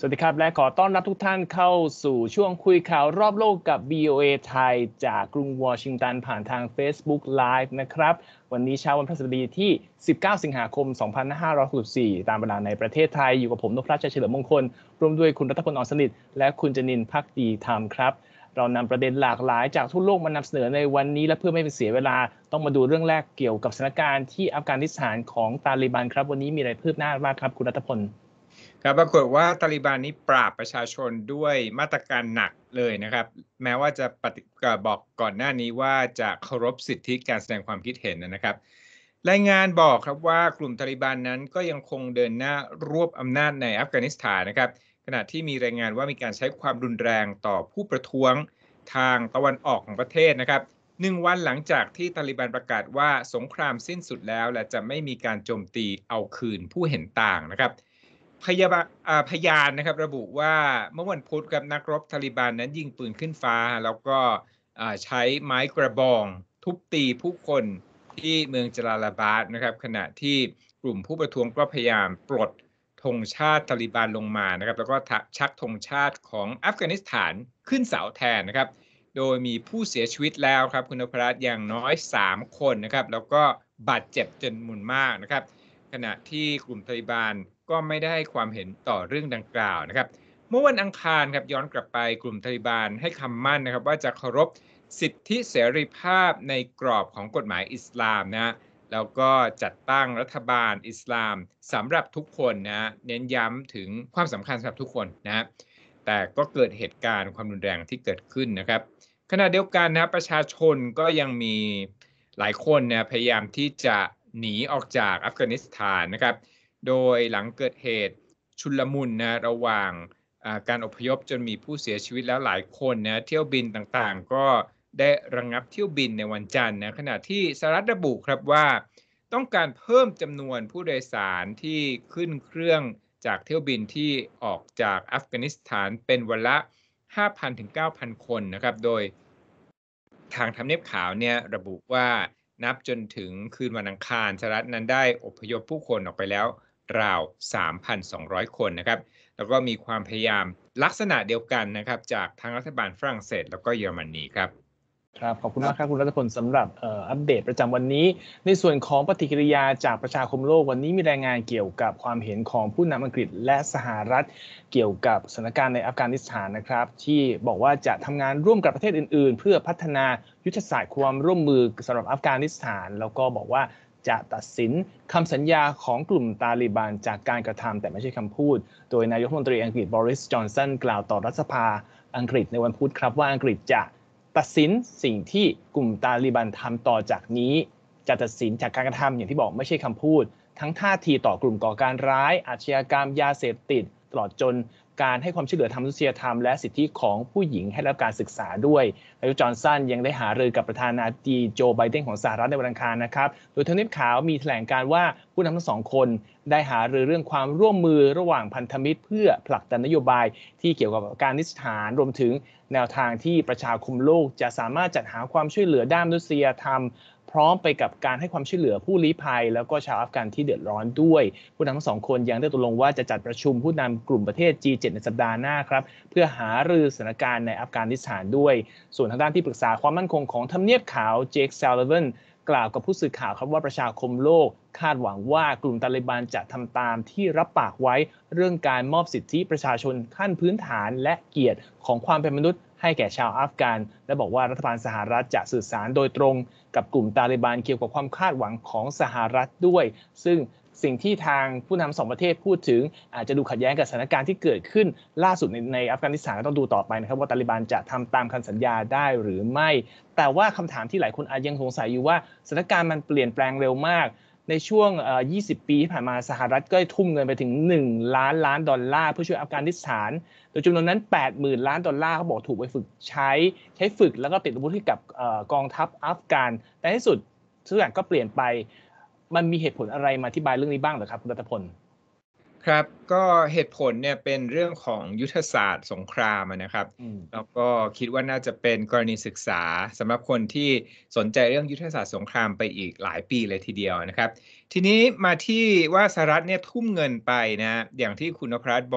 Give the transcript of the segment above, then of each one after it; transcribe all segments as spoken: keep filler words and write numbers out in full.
สวัสดีครับและขอต้อนรับทุกท่านเข้าสู่ช่วงคุยข่าวรอบโลกกับ วี โอ เอ ไทยจากกรุงวอชิงตันผ่านทาง Facebook Live นะครับวันนี้เช้าวันพฤหัสบดีที่สิบเก้าสิงหาคมสองพันห้าร้อยหกสิบสี่ตามเวลาในประเทศไทยอยู่กับผมนพรัชชัยเฉลิมมงคลร่วมด้วยคุณรัตพล อ่อนสนิทและคุณจนินทร์ภักดีธรรมครับเรานำประเด็นหลากหลายจากทั่วโลกมานำเสนอในวันนี้และเพื่อไม่เป็นเสียเวลาต้องมาดูเรื่องแรกเกี่ยวกับสถานการณ์ที่อัฟกานิสถานของตาลิบันครับวันนี้มีอะไรคืบหน้าบ้างครับคุณรัตพลครับปรากฏว่าตาลิบันนี้ปราบประชาชนด้วยมาตรการหนักเลยนะครับแม้ว่าจะปฏิบอกก่อนหน้านี้ว่าจะเคารพสิทธิการแสดงความคิดเห็นนะครับรายงานบอกครับว่ากลุ่มตาลิบันนั้นก็ยังคงเดินหน้ารวบอำนาจในอัฟกานิสถานนะครับขณะที่มีรายงานว่ามีการใช้ความรุนแรงต่อผู้ประท้วงทางตะวันออกของประเทศนะครับหนึ่งวันหลังจากที่ตาลิบันประกาศว่าสงครามสิ้นสุดแล้วและจะไม่มีการโจมตีเอาคืนผู้เห็นต่างนะครับพยาบาพยานนะครับระบุว่าเมื่อวันพุธครับนักรบตาลิบันนั้นยิงปืนขึ้นฟ้าแล้วก็ใช้ไม้กระบองทุบตีผู้คนที่เมืองจลาลาบาดนะครับขณะที่กลุ่มผู้ประท้วงก็พยายามปลดธงชาติตาลิบันลงมานะครับแล้วก็ชักธงชาติของอัฟกานิสถานขึ้นเสาแทนนะครับโดยมีผู้เสียชีวิตแล้วครับคุณนพรัตน์อย่างน้อยสามคนนะครับแล้วก็บาดเจ็บจำนวนมากนะครับขณะที่กลุ่มตาลิบันก็ไม่ได้ให้ความเห็นต่อเรื่องดังกล่าวนะครับเมื่อวันอังคารครับย้อนกลับไปกลุ่มตาลิบันให้คำมั่นนะครับว่าจะเคารพสิทธิเสรีภาพในกรอบของกฎหมายอิสลามนะแล้วก็จัดตั้งรัฐบาลอิสลามสำหรับทุกคนนะเน้นย้ำถึงความสำคัญสำหรับทุกคนนะแต่ก็เกิดเหตุการณ์ความรุนแรงที่เกิดขึ้นนะครับขณะเดียวกันนะประชาชนก็ยังมีหลายคนนะพยายามที่จะหนีออกจากอัฟกานิสถานนะครับโดยหลังเกิดเหตุชุลมุนนะระหว่างการอพยพจนมีผู้เสียชีวิตแล้วหลายคนนะเที่ยวบินต่างๆก็ได้ระงับเที่ยวบินในวันจันทร์นะขณะที่สหรัฐระบุครับว่าต้องการเพิ่มจำนวนผู้โดยสารที่ขึ้นเครื่องจากเที่ยวบินที่ออกจากอัฟกานิสถานเป็นวันละ ห้าพัน ถึง เก้าพัน คนนะครับโดยทางทำเนียบขาวเนี่ยระบุว่านับจนถึงคืนวันอังคารสหรัฐนั้นได้อพยพผู้คนออกไปแล้วราว สามพันสองร้อย คนนะครับแล้วก็มีความพยายามลักษณะเดียวกันนะครับจากทางรัฐบาลฝรั่งเศสแล้วก็เยอรมนีครับครับขอบคุณมากครับคุณรัตพลสำหรับอัปเดตประจำวันนี้ในส่วนของปฏิกิริยาจากประชาคมโลกวันนี้มีรายงานเกี่ยวกับความเห็นของผู้นำอังกฤษและสหรัฐเกี่ยวกับสถานการณ์ในอัฟกานิสถานนะครับที่บอกว่าจะทำงานร่วมกับประเทศอื่นๆเพื่อพัฒนายุทธศาสตร์ความร่วมมือสำหรับอัฟกานิสถานแล้วก็บอกว่าจะตัดสินคำสัญญาของกลุ่มตาลิบันจากการกระทำแต่ไม่ใช่คำพูดโดยนายกรัฐมนตรีอังกฤษบริสจอนสันกล่าวต่อรัฐสภาอังกฤษในวันพุธครับว่าอังกฤษจะตัดสินสิ่งที่กลุ่มตาลิบันทำต่อจากนี้จะตัดสินจากการกระทำอย่างที่บอกไม่ใช่คำพูดทั้งท่าทีต่อกลุ่มก่อการร้ายอาชญากรรมยาเสพติดตลอดจนการให้ความช่วยเหลือทางมนุษยธรรมและสิทธิของผู้หญิงให้รับการศึกษาด้วยนายกจอห์นสันยังได้หารือกับประธานาธิบดีโจไบเดนของสหรัฐในวันอังคารนะครับโดยทำเนียบขาวมีแถลงการว่าผู้นำทั้งสองคนได้หารือเรื่องความร่วมมือระหว่างพันธมิตรเพื่อผลักดันนโยบายที่เกี่ยวกับอัฟกานิสถานรวมถึงแนวทางที่ประชาคมโลกจะสามารถจัดหาความช่วยเหลือด้านมนุษยธรรมพร้อมไปกับการให้ความช่วยเหลือผู้ลี้ภัยแล้วก็ชาวอัฟกันที่เดือดร้อนด้วยผู้นำทั้งสองคนยังได้ตกลงว่าจะจัดประชุมผู้นำกลุ่มประเทศ จี เจ็ด ในสัปดาห์หน้าครับเพื่อหารือสถานการณ์ในอัฟกานิสถานด้วยส่วนทางด้านที่ปรึกษาความมั่นคงของทำเนียบขาวเจค ซัลลิวันกล่าวกับผู้สื่อข่าวครับว่าประชาคมโลกคาดหวังว่ากลุ่มตาลิบันจะทำตามที่รับปากไว้เรื่องการมอบสิทธิประชาชนขั้นพื้นฐานและเกียรติของความเป็นมนุษย์ให้แก่ชาวอัฟกันและบอกว่ารัฐบาลสหรัฐจะสื่อสารโดยตรงกับกลุ่มตาลิบันเกี่ยวกับความคาดหวังของสหรัฐด้วยซึ่งสิ่งที่ทางผู้นำสองประเทศพูดถึงอาจจะดูขัดแย้งกับสถานการณ์ที่เกิดขึ้นล่าสุดในในอัฟกานิสถานก็ต้องดูต่อไปนะครับว่าตาลิบันจะทำตามคำสัญญาได้หรือไม่แต่ว่าคำถามที่หลายคนอาจยังสงสัยอยู่ว่าสถานการณ์มันเปลี่ยนแปลงเร็วมากในช่วงยี่สิบปีที่ผ่านมาสหรัฐก็ทุ่มเงินไปถึงหนึ่งล้านล้านดอลลาร์เพื่อช่วยอัฟกานิสถานโดยจำนวนนั้น แปดหมื่น ล้านดอลลาร์เขาบอกถูกไปฝึกใช้ใช้ฝึกแล้วก็ติดอาวุธให้กับกองทัพอัฟกันแต่ในที่สุดทุกอย่างก็เปลี่ยนไปมันมีเหตุผลอะไรมาอธิบายเรื่องนี้บ้างเหรอครับคุณรัตพลครับก็เหตุผลเนี่ยเป็นเรื่องของยุทธศาสตร์สงครามนะครับแล้วก็คิดว่าน่าจะเป็นกรณีศึกษาสำหรับคนที่สนใจเรื่องยุทธศาสตร์สงครามไปอีกหลายปีเลยทีเดียวนะครับทีนี้มาที่ว่าสหรัฐเนี่ยทุ่มเงินไปนะอย่างที่คุณนพรัตน์บอก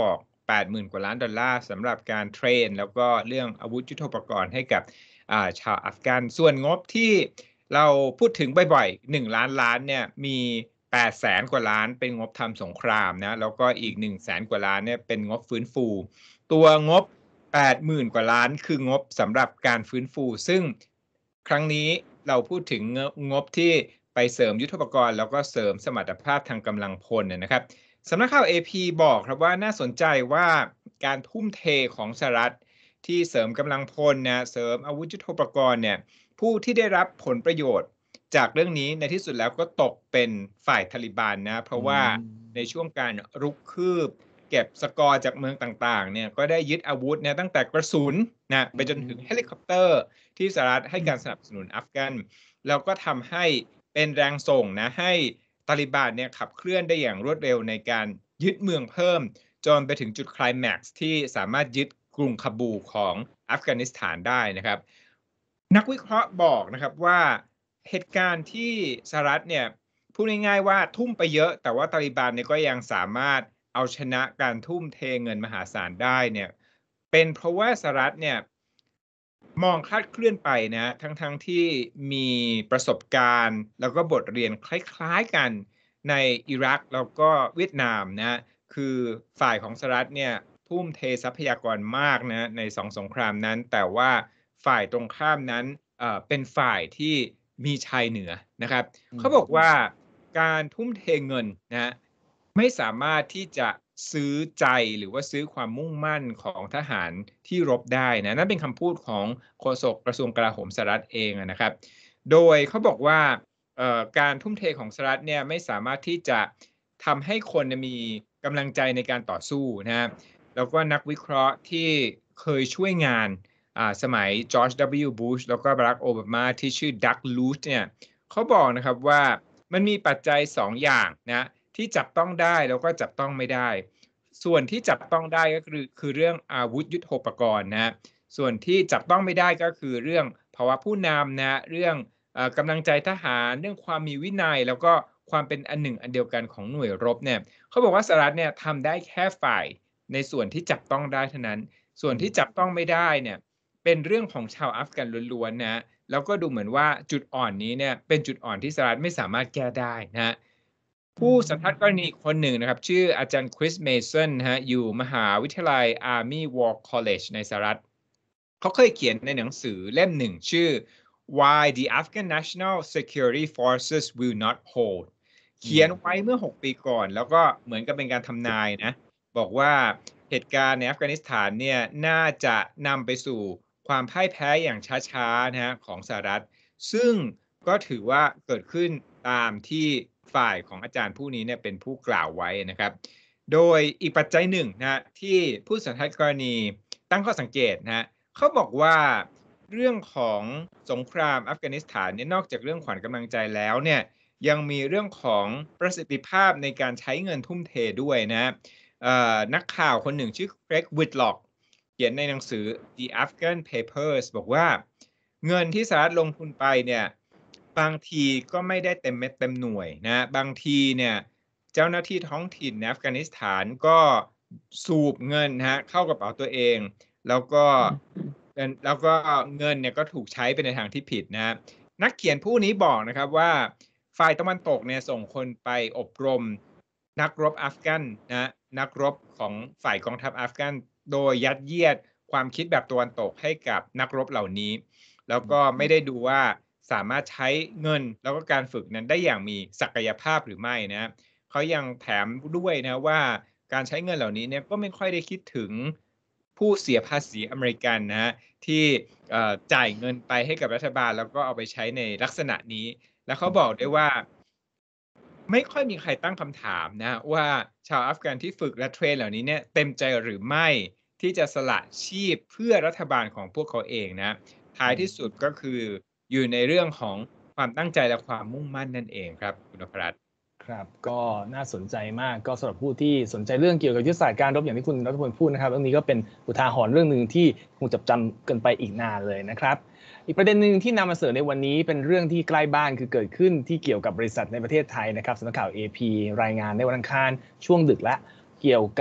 แปดหมื่น กว่าล้านดอลลาร์สำหรับการเทรนแล้วก็เรื่องอาวุธยุทโธปกรณ์ให้กับชาวอัฟกันส่วนงบที่เราพูดถึงบ่อยๆหนึ่งล้านล้านเนี่ยมีแปดแสนกว่าล้านเป็นงบทำสงครามนะแล้วก็อีกหนึ่งแสนกว่าล้านเนี่ยเป็นงบฟื้นฟูตัวงบ แปดหมื่น กว่าล้านคืองบสำหรับการฟื้นฟูซึ่งครั้งนี้เราพูดถึงงบที่ไปเสริมยุทโธปกรณ์แล้วก็เสริมสมรรถภาพทางกำลังพลนะครับสำนักข่าว เอ พี บอกครับว่าน่าสนใจว่าการทุ่มเทของสหรัฐที่เสริมกำลังพลนะเสริมอาวุธยุทโธปกรณ์เนี่ยผู้ที่ได้รับผลประโยชน์จากเรื่องนี้ในที่สุดแล้วก็ตกเป็นฝ่ายทาลิบันนะเพราะว่าในช่วงการรุกคืบเก็บสกอร์จากเมืองต่างๆเนี่ยก็ได้ยึดอาวุธเนี่ยตั้งแต่กระสุนนะไปจนถึงเฮลิคอปเตอร์ที่สหรัฐให้การสนับสนุนอัฟกันแล้วก็ทำให้เป็นแรงส่งนะให้ตาลิบันเนี่ยขับเคลื่อนได้อย่างรวดเร็วในการยึดเมืองเพิ่มจนไปถึงจุดไคลแม็กซ์ที่สามารถยึดกรุงคาบูของอัฟกานิสถานได้นะครับนักวิเคราะห์บอกนะครับว่าเหตุการณ์ที่สหรัฐเนี่ยพูดง่ายๆว่าทุ่มไปเยอะแต่ว่าตาลิบันเนี่ยก็ยังสามารถเอาชนะการทุ่มเทเงินมหาศาลได้เนี่ยเป็นเพราะว่าสหรัฐเนี่ยมองคลาดเคลื่อนไปนะทั้งๆ ท, ที่มีประสบการณ์แล้วก็บทเรียนคล้ายๆกันในอิรักแล้วก็เวียดนามนะคือฝ่ายของสหรัฐเนี่ยทุ่มเททรัพยากรมากนะในสองสงครามนั้นแต่ว่าฝ่ายตรงข้ามนั้นเอ่อเป็นฝ่ายที่มีชัยเหนือนะครับเขาบอกว่าการทุ่มเทเงินนะไม่สามารถที่จะซื้อใจหรือว่าซื้อความมุ่งมั่นของทหารที่รบได้นะนั่นเป็นคำพูดของโฆษกกระทรวงกลาโหมสหรัฐเองนะครับโดยเขาบอกว่าการทุ่มเทของสหรัฐเนี่ยไม่สามารถที่จะทำให้คนมีกำลังใจในการต่อสู้นะแล้วก็นักวิเคราะห์ที่เคยช่วยงานสมัยจอร์จ ดับเบิลยู บุชแล้วก็บารัก โอบามาที่ชื่อดักลูชเนี่ยเขาบอกนะครับว่ามันมีปัจจัยสองอย่างนะที่จับต้องได้แล้วก็จับต้องไม่ได้ส่วนที่จับต้องได้ก็คือคือเรื่องอาวุธยุทโธปกรณ์นะส่วนที่จับต้องไม่ได้ก็คือเรื่องภาวะผู้นำนะเรื่องเอ่อกำลังใจทหารเรื่องความมีวินัยแล้วก็ความเป็นอันหนึ่งอันเดียวกันของหน่วยรบเนี่ยเขาบอกว่าสหรัฐเนี่ยทำได้แค่ฝ่ายในส่วนที่จับต้องได้เท่านั้นส่วนที่จับต้องไม่ได้เนี่ยเป็นเรื่องของชาวอัฟกันล้วนๆนะแล้วก็ดูเหมือนว่าจุดอ่อนนี้เนี่ยเป็นจุดอ่อนที่สหรัฐไม่สามารถแก้ได้นะผู้สัมภาษณ์กรณีคนหนึ่งนะครับชื่ออาจารย์คริสเมสันฮะอยู่มหาวิทยาลัย Army War College ในสหรัฐเขาเคยเขียนในหนังสือเล่มหนึ่งชื่อ Why the Afghan National Security Forces Will Not Hold เขียนไว้เมื่อหกปีก่อนแล้วก็เหมือนกับเป็นการทำนายนะบอกว่าเหตุการณ์ในอัฟกานิสถานเนี่ยน่าจะนำไปสู่ความพ่ายแพ้อย่างช้าๆนะฮะของสหรัฐซึ่งก็ถือว่าเกิดขึ้นตามที่ฝ่ายของอาจารย์ผู้นี้เนี่ยเป็นผู้กล่าวไว้นะครับโดยอีกปัจจัยหนึ่งนะที่ผู้สัมภาษณ์กรณีตั้งข้อสังเกตนะเขาบอกว่าเรื่องของสงครามอัฟกานิสถานเนี่ยนอกจากเรื่องขวัญกำลังใจแล้วเนี่ยยังมีเรื่องของประสิทธิภาพในการใช้เงินทุ่มเทด้วยนะนักข่าวคนหนึ่งชื่อเกรก วิทล็อกเขียนในหนังสือ The Afghan Papers บอกว่าเงินที่สหรัฐลงทุนไปเนี่ยบางทีก็ไม่ได้เต็มเม็ดเต็มหน่วยนะบางทีเนี่ยเจ้าหน้าที่ท้องถิ่นในอัฟกานิสถานก็สูบเงินฮะเข้ากระเป๋าตัวเองแล้วก็แล้วก็เงินเนี่ยก็ถูกใช้ไปในทางที่ผิดนะนักเขียนผู้นี้บอกนะครับว่าฝ่ายตะวันตกเนี่ยส่งคนไปอบรมนักรบอัฟกันนะนักรบของฝ่ายกองทัพอัฟกันโดยยัดเยียดความคิดแบบตะวันตกให้กับนักรบเหล่านี้แล้วก็ไม่ได้ดูว่าสามารถใช้เงินแล้วก็การฝึกนั้นได้อย่างมีศักยภาพหรือไม่นะเขายังแถมด้วยนะว่าการใช้เงินเหล่านี้เนี่ยก็ไม่ค่อยได้คิดถึงผู้เสียภาษีอเมริกันนะที่จ่ายเงินไปให้กับรัฐบาลแล้วก็เอาไปใช้ในลักษณะนี้แล้วเขาบอกด้วยว่าไม่ค่อยมีใครตั้งคำถามนะว่าชาวอัฟกันที่ฝึกและเทรนเหล่านี้เนี่ยเต็มใจหรือไม่ที่จะสละชีพเพื่อรัฐบาลของพวกเขาเองนะท้ายที่สุดก็คืออยู่ในเรื่องของความตั้งใจและความมุ่งมั่นนั่นเองครับคุณนพรัตน์ครับก็น่าสนใจมากก็สำหรับผู้ที่สนใจเรื่องเกี่ยวกับยุทธศาสตร์การรบอย่างที่คุณรัฐพลพูดนะครับเรื่องนี้ก็เป็นอุทาหรณ์เรื่องนึงที่คงจดจำกันไปอีกนานเลยนะครับอีกประเด็นนึงที่นำมาเสนอในวันนี้เป็นเรื่องที่ใกล้บ้านคือเกิดขึ้นที่เกี่ยวกับบริษัทในประเทศไทยนะครับสำนักข่าว เอ พี รายงานในวันอังคารช่วงดึกและเกี่ยวกับ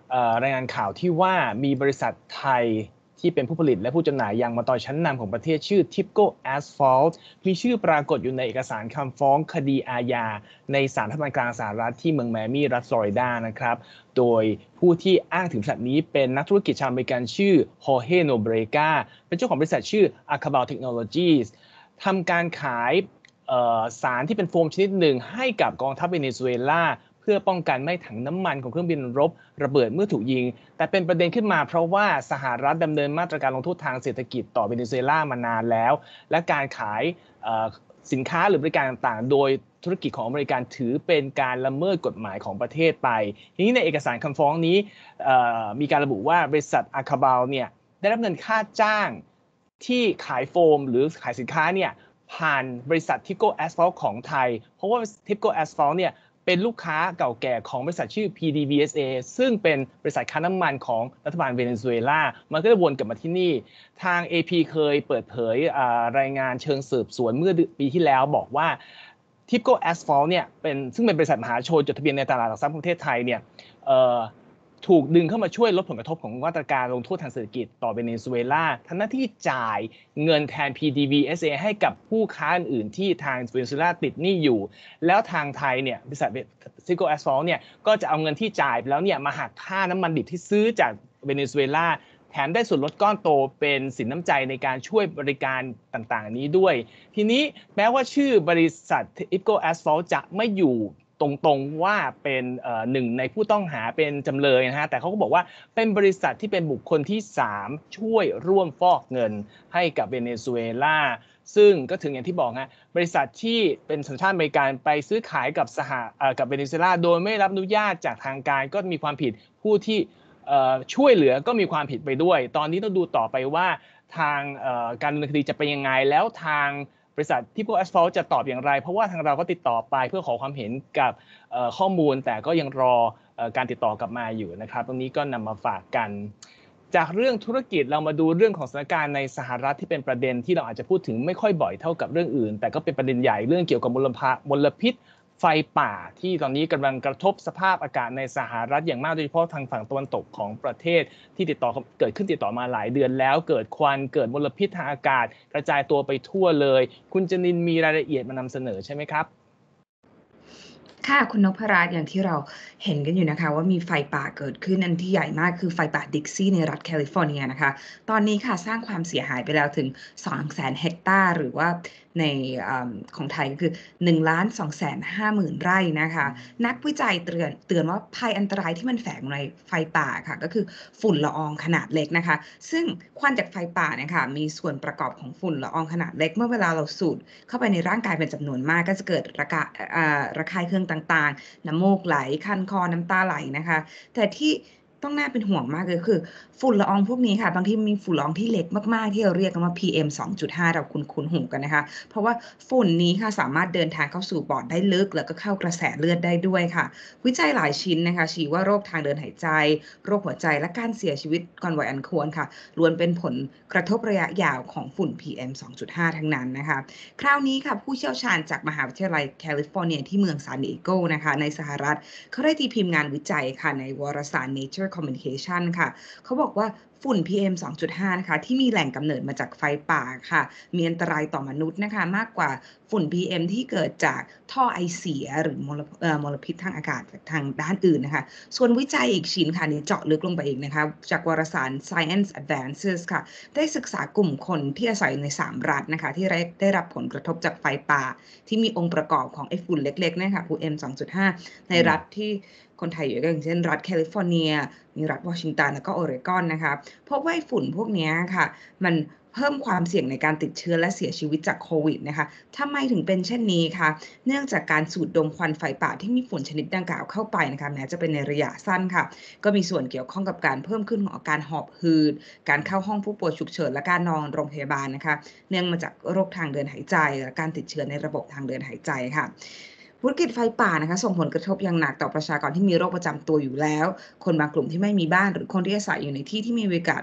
รายงานข่าวที่ว่ามีบริษัทไทยที่เป็นผู้ผลิตและผู้จำหน่ายยางมะตอยชั้นนำของประเทศชื่อ Tipco Asphalt มีชื่อปรากฏอยู่ในเอกสารคำฟ้องคดีอาญาในศาลทหารกลางสหรัฐที่เมืองไมอามี่รัฐฟลอริดานะครับโดยผู้ที่อ้างถึงบริษัทนี้เป็นนักธุรกิจชาวอเมริกันชื่อ Jorge Nobrega เป็นเจ้าของบริษัทชื่อ Acabal Technologies ทำการขายสารที่เป็นโฟมชนิดหนึ่งให้กับกองทัพเวเนซุเอลาเพื่อป้องกันไม่ให้ถังน้ำมันของเครื่องบินรบระเบิดเมื่อถูกยิงแต่เป็นประเด็นขึ้นมาเพราะว่าสหรัฐดำเนินมาตรการลงโทษทางเศรษฐกิจต่อเวเนซุเอลามานานแล้วและการขายสินค้าหรือบริการต่างๆโดยธุรกิจของอเมริกันถือเป็นการละเมิดกฎหมายของประเทศไปทีนี้ในเอกสารคำฟ้องนี้มีการระบุว่าบริษัทอาคาบาลเนี่ยได้รับเงินค่าจ้างที่ขายโฟมหรือขายสินค้าเนี่ยผ่านบริษัท Tipco Asphalt ของไทยเพราะว่า Tipco Asphalt เนี่ยเป็นลูกค้าเก่าแก่ของบริษัทชื่อ พี ดี วี เอส เอ ซึ่งเป็นบริษัทค้าน้ำมันของรัฐบาลเวเนซุเอลามันก็จะวนกลับมาที่นี่ทาง เอ พี เคยเปิดเผยรายงานเชิงสืบสวนเมื่อปีที่แล้วบอกว่า Tipco Asphalt เนี่ยเป็นซึ่งเป็นบริษัทมหาชนจดทะเบียนในตลาดหลักทรัพย์ประเทศไทยเนี่ยถูกดึงเข้ามาช่วยลดผลกระทบของมาตรการลงโทษทางเศรษฐกิจต่อเวเนซุเอลาทำหน้าที่จ่ายเงินแทน พี ดี วี เอส เอ ให้กับผู้ค้าอื่นๆที่ทางเวเนซุเอลาติดหนี้อยู่แล้วทางไทยเนี่ยบริษัท Tipco Asphalt เนี่ยก็จะเอาเงินที่จ่ายไปแล้วเนี่ยมาหักค่าน้ำมันดิบที่ซื้อจากเวเนซุเอลาแถมได้ส่วนลดก้อนโตเป็นสินน้ำใจในการช่วยบริการต่างๆนี้ด้วยทีนี้แม้ว่าชื่อบริษัท Tipco Asphalt จะไม่อยู่ตรงๆว่าเป็นหนึ่งในผู้ต้องหาเป็นจำเลยนะฮะแต่เขาก็บอกว่าเป็นบริษัทที่เป็นบุคคลที่สามช่วยร่วมฟอกเงินให้กับเวเนซุเอลาซึ่งก็ถึงอย่างที่บอกฮะบริษัทที่เป็นสัญชาติอเมริกันไปซื้อขายกับสหกับเวเนซุเอลาโดยไม่รับอนุญาตจากทางการก็มีความผิดผู้ที่ช่วยเหลือก็มีความผิดไปด้วยตอนนี้ต้องดูต่อไปว่าทางการดำเนินคดีจะเป็นยังไงแล้วทางบริษัท Tipco Asphalt จะตอบอย่างไรเพราะว่าทางเราก็ติดต่อไปเพื่อขอความเห็นกับข้อมูลแต่ก็ยังรอการติดต่อกลับมาอยู่นะครับตรงนี้ก็นำมาฝากกันจากเรื่องธุรกิจเรามาดูเรื่องของสถานการณ์ในสหรัฐที่เป็นประเด็นที่เราอาจจะพูดถึงไม่ค่อยบ่อยเท่ากับเรื่องอื่นแต่ก็เป็นประเด็นใหญ่เรื่องเกี่ยวกับมลภาวะมลพิษไฟป่าที่ตอนนี้กำลังกระทบสภาพอากาศในสหรัฐอย่างมากโดยเฉพาะทางฝั่งตะวันตกของประเทศที่ติดต่อเกิดขึ้นติดต่อมาหลายเดือนแล้วเกิดควันเกิดมลพิษทางอากาศกระจายตัวไปทั่วเลยคุณจนินมีรายละเอียดมานำเสนอใช่ไหมครับค่ะคุณนพรัตน์อย่างที่เราเห็นกันอยู่นะคะว่ามีไฟป่าเกิดขึ้นอันที่ใหญ่มากคือไฟป่าดิกซี่ในรัฐแคลิฟอร์เนียนะคะตอนนี้ค่ะสร้างความเสียหายไปแล้วถึง สองแสน เฮกตาร์หรือว่าในของไทยก็คือ หนึ่งล้านสองแสนห้าหมื่น ไร่นะคะนักวิจัยเตือนเตือนว่าภัยอันตรายที่มันแฝงในไฟป่าค่ะก็คือฝุ่นละอองขนาดเล็กนะคะซึ่งควันจากไฟป่าเนี่ยค่ะมีส่วนประกอบของฝุ่นละอองขนาดเล็กเมื่อเวลาเราสูดเข้าไปในร่างกายเป็นจำนวนมากก็จะเกิดระกะระคายเคืองต่างๆน้ำมูกไหลคันคอน้ำตาไหลนะคะแต่ที่ต้องน่าเป็นห่วงมากเลยคือฝุ่นละอองพวกนี้ค่ะบางทีมีฝุ่นละอองที่เล็กมากๆที่เราเรียกกันว่า พี เอ็ม สองจุดห้า เราคุ้นๆหูกันนะคะเพราะว่าฝุ่นนี้ค่ะสามารถเดินทางเข้าสู่ปอดได้ลึกแล้วก็เข้ากระแสเลือดได้ด้วยค่ะวิจัยหลายชิ้นนะคะชี้ว่าโรคทางเดินหายใจโรคหัวใจและการเสียชีวิตก่อนวัยอันควรค่ะล้วนเป็นผลกระทบระยะยาวของฝุ่น พี เอ็ม สองจุดห้า ทั้งนั้นนะคะคราวนี้ค่ะผู้เชี่ยวชาญจากมหาวิทยาลัยแคลิฟอร์เนียที่เมืองซานดิเอโกนะคะในสหรัฐเขาได้ตีพิมพ์งานวิจัยค่ะในวารสาร Nature Communication ค่ะเขาบอกว่าฝุ่น พี เอ็ม สองจุดห้า นะคะที่มีแหล่งกำเนิดมาจากไฟป่าค่ะมีอันตรายต่อมนุษย์นะคะมากกว่าฝุ่น พี เอ็ม ที่เกิดจากท่อไอเสียหรือมลเอ่อมลพิษทางอากาศทางด้านอื่นนะคะส่วนวิจัยอีกชิ้นค่ะนี้เจาะลึกลงไปอีกนะคะจากวารสาร Science Advances ค่ะได้ศึกษากลุ่มคนที่อาศัยในสามรัฐนะคะที่ได้รับผลกระทบจากไฟป่าที่มีองค์ประกอบของไอ้ฝุ่นเล็กๆนะคะ พี เอ็ม สองจุดห้า ในรัฐที่คนไทยอยู่ก็อย่างเช่นรัฐแคลิฟอร์เนียมีรัฐวอชิงตันแล้วก็โอเรกอนนะคะพบว่าฝุ่นพวกนี้ค่ะมันเพิ่มความเสี่ยงในการติดเชื้อและเสียชีวิตจากโควิดนะคะทำไมถึงเป็นเช่นนี้คะเนื่องจากการสูดดมควันไฟป่าที่มีฝุ่นชนิดดังกล่าวเข้าไปนะคะแม้จะเป็นในระยะสั้นค่ะก็มีส่วนเกี่ยวข้องกับการเพิ่มขึ้นของอาการหอบหืดการเข้าห้องผู้ป่วยฉุกเฉินและการนอนโรงพยาบาลนะคะเนื่องมาจากโรคทางเดินหายใจและการติดเชื้อในระบบทางเดินหายใจค่ะวิกฤตไฟป่านะคะส่งผลกระทบอย่างหนักต่อประชากรที่มีโรคประจำตัวอยู่แล้วคนบางกลุ่มที่ไม่มีบ้านหรือคนที่อาศัยอยู่ในที่ที่มีบรรยากาศ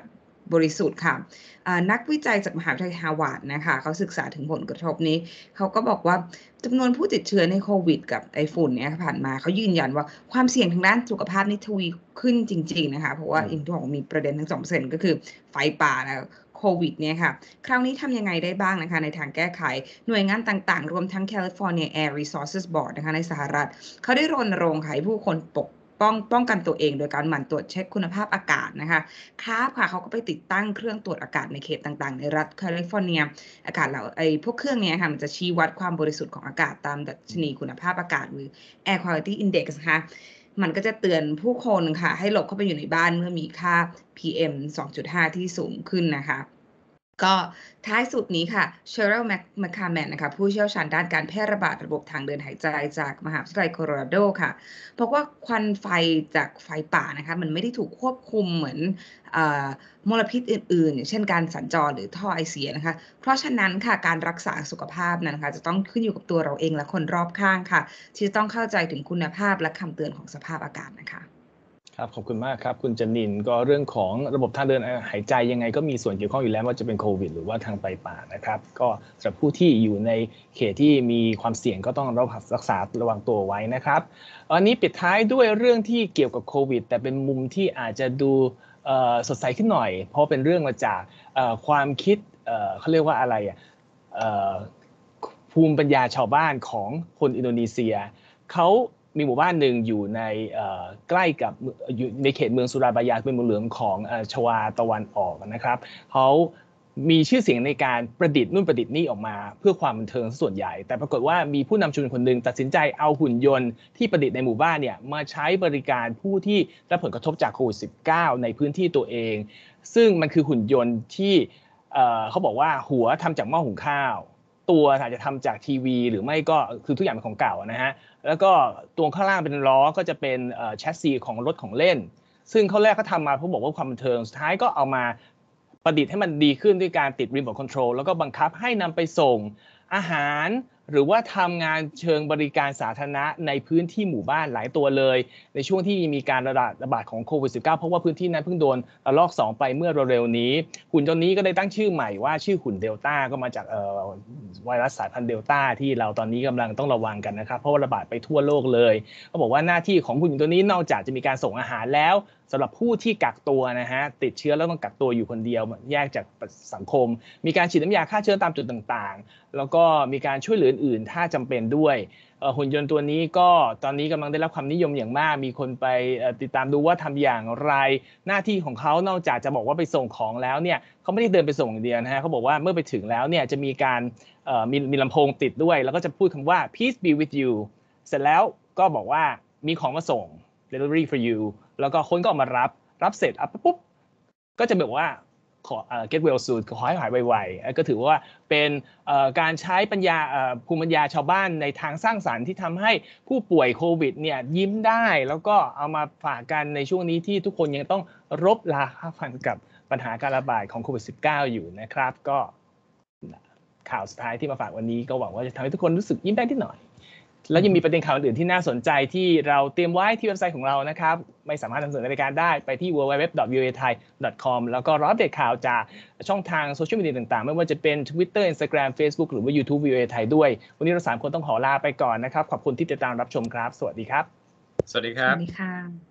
บริสุทธิ์ค่ะนักวิจัยจากมหาวิทยาลัยฮาร์วาร์ดนะคะเขาศึกษาถึงผลกระทบนี้เขาก็บอกว่าจำนวนผู้ติดเชื้อในโควิดกับไอฝุ่นเนี่ยผ่านมาเขายืนยันว่าความเสี่ยงทางด้านสุขภาพนี่ทวีขึ้นจริงๆนะคะเพราะว่าอย่างที่บอกมีประเด็นทั้งสองเส้นก็คือไฟป่าและโควิดเนี่ยค่ะคราวนี้ทำยังไงได้บ้างนะคะในทางแก้ไขหน่วยงานต่างๆรวมทั้ง California Air Resources Board นะคะในสหรัฐเขาได้รณรงค์ให้ผู้คนปกป้องป้องกันตัวเองโดยการหมั่นตรวจเช็คคุณภาพอากาศนะคะครับค่ะเขาก็ไปติดตั้งเครื่องตรวจอากาศในเขตต่างๆในรัฐแคลิฟอร์เนียอากาศเหล่าไอ้พวกเครื่องนี้ค่ะมันจะชี้วัดความบริสุทธิ์ของอากาศตามดัชนีคุณภาพอากาศหรือ Air Quality Index นะคะมันก็จะเตือนผู้คนค่ะให้หลบเข้าไปอยู่ในบ้านเมื่อมีค่า พี เอ็ม สองจุดห้า ที่สูงขึ้นนะคะก็ท้ายสุดนี้ค่ะเชอร์เรล แมคคาแมนนะคะผู้เชี่ยวชาญด้านการแพร่ระบาดระบบทางเดินหายใจจากมหาวิทยาลัยโคโลราโดค่ะบอกว่าควันไฟจากไฟป่านะคะมันไม่ได้ถูกควบคุมเหมือนมลพิษอื่นๆอย่างเช่นการสัญจรหรือท่อไอเสียนะคะเพราะฉะนั้นค่ะการรักษาสุขภาพนั้นค่ะจะต้องขึ้นอยู่กับตัวเราเองและคนรอบข้างค่ะที่จะต้องเข้าใจถึงคุณภาพและคำเตือนของสภาพอากาศนะคะครับขอบคุณมากครับคุณจนินก็เรื่องของระบบทางเดินหายใจยังไงก็มีส่วนเกี่ยวข้องอยู่แล้วว่าจะเป็นโควิดหรือว่าทางไฟป่านะครับก็สำหรับผู้ที่อยู่ในเขตที่มีความเสี่ยงก็ต้องรักษาระวังตัวไว้นะครับวันนี้ปิดท้ายด้วยเรื่องที่เกี่ยวกับโควิดแต่เป็นมุมที่อาจจะดูสดใสขึ้นหน่อยเพราะเป็นเรื่องมาจากความคิดเขาเรียกว่าอะไรอ่ะภูมิปัญญาชาวบ้านของคนอินโดนีเซียเขามีหมู่บ้านหนึ่งอยู่ในใกล้กับอยู่ในเขตเมืองสุราบายาเป็นเมืองหลวงของชวาตะวันออกนะครับเขามีชื่อเสียงในการประดิษฐ์นู่นประดิษฐ์นี่ออกมาเพื่อความบันเทิงส่วนใหญ่แต่ปรากฏว่ามีผู้นำชุมชนคนหนึ่งตัดสินใจเอาหุ่นยนต์ที่ประดิษฐ์ในหมู่บ้านเนี่ยมาใช้บริการผู้ที่ได้ผลกระทบจากโควิด สิบเก้า ในพื้นที่ตัวเองซึ่งมันคือหุ่นยนต์ที่เขาบอกว่าหัวทำจากหม้อหุงข้าวตัวอาจจะทำจากทีวีหรือไม่ก็คือทุกอย่างเป็นของเก่านะฮะแล้วก็ตัวข้างล่างเป็นล้อก็จะเป็นแชสซีของรถของเล่นซึ่งเขาแรกเขาทำมาเพราะบอกว่าความบันเทิงสุดท้ายก็เอามาประดิษฐ์ให้มันดีขึ้นด้วยการติดรีโมทคอนโทรลแล้วก็บังคับให้นำไปส่งอาหารหรือว่าทำงานเชิงบริการสาธารณะในพื้นที่หมู่บ้านหลายตัวเลยในช่วงที่มีการระบาดระบาดของโควิด สิบเก้า เพราะว่าพื้นที่นั้นเพิ่งโดนระลอกสองไปเมื่อเร็วๆนี้หุ่นยนต์นี้ก็ได้ตั้งชื่อใหม่ว่าชื่อหุ่นเดลต้าก็มาจากไวรัสสายพันธุ์เดลต้าที่เราตอนนี้กำลังต้องระวังกันนะครับเพราะว่าระบาดไปทั่วโลกเลยเขาบอกว่าหน้าที่ของหุ่นยนต์ตัวนี้นอกจากจะมีการส่งอาหารแล้วสำหรับผู้ที่กักตัวนะฮะติดเชื้อแล้วต้องกักตัวอยู่คนเดียวแยกจากสังคมมีการฉีดน้ำยาฆ่าเชื้อตามจุดต่างๆแล้วก็มีการช่วยเหลืออื่นๆถ้าจำเป็นด้วยหุ่นยนต์ตัวนี้ก็ตอนนี้กำลังได้รับความนิยมอย่างมากมีคนไปติดตามดูว่าทำอย่างไรหน้าที่ของเขานอกจากจะบอกว่าไปส่งของแล้วเนี่ยเขาไม่ได้เดินไปส่งอย่างเดียวนะฮะเขาบอกว่าเมื่อไปถึงแล้วเนี่ยจะมีการมีมีลำโพงติดด้วยแล้วก็จะพูดคำว่า peace be with you เสร็จแล้วก็บอกว่ามีของมาส่ง delivery for you แล้วก็คนก็ออกมารับรับเสร็จอ่ะปุ๊บก็จะแบบว่าขอ get well soon ขอให้หายไวๆก็ถือว่าเป็นการใช้ปัญญาภูมิปัญญาชาวบ้านในทางสร้างสรรค์ที่ทำให้ผู้ป่วยโควิดเนี่ยยิ้มได้แล้วก็เอามาฝากกันในช่วงนี้ที่ทุกคนยังต้องรบราฟันกับปัญหาการระบาดของโควิด สิบเก้า อยู่นะครับก็ข่าวสุดท้ายที่มาฝากวันนี้ก็หวังว่าจะทำให้ทุกคนรู้สึกยิ้มได้นิดหน่อยแล้วยังมีประเด็นข่าวอื่นที่น่าสนใจที่เราเตรียมไว้ที่เว็บไซต์ของเรานะครับไม่สามารถนำเสนอในรายการได้ไปที่ ดับเบิลยู ดับเบิลยู ดับเบิลยู ดอท วี โอ เอ ไทย ดอท คอม แล้วก็รออัปเดตข่าวจากช่องทางโซเชียลมีเดียต่างๆไม่ว่าจะเป็น Twitter Instagram Facebook หรือว่า YouTube วี โอ เอ ไทยด้วยวันนี้เราสามคนต้องขอลาไปก่อนนะครับขอบคุณที่ติดตามรับชมครับสวัสดีครับสวัสดีครับสวัสดีค่ะ